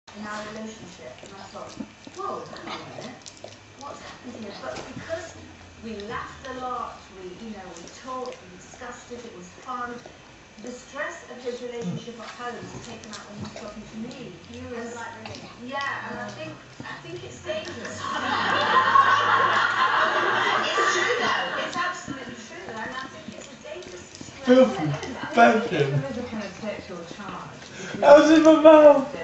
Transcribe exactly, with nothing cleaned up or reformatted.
in our relationship, and I thought, whoa, hang on a minute, what's happened here? But because we laughed a lot, we, you know, we talked, we discussed it, it was fun. The stress of his relationship at home was taken out when he was talking to me. He was like, really? Yeah, and I think, I think it's dangerous. It's true though, it's absolutely true, and I think it's a dangerous situation. Filthy, bad him. There is a kind of sexual charge. That was in my mouth.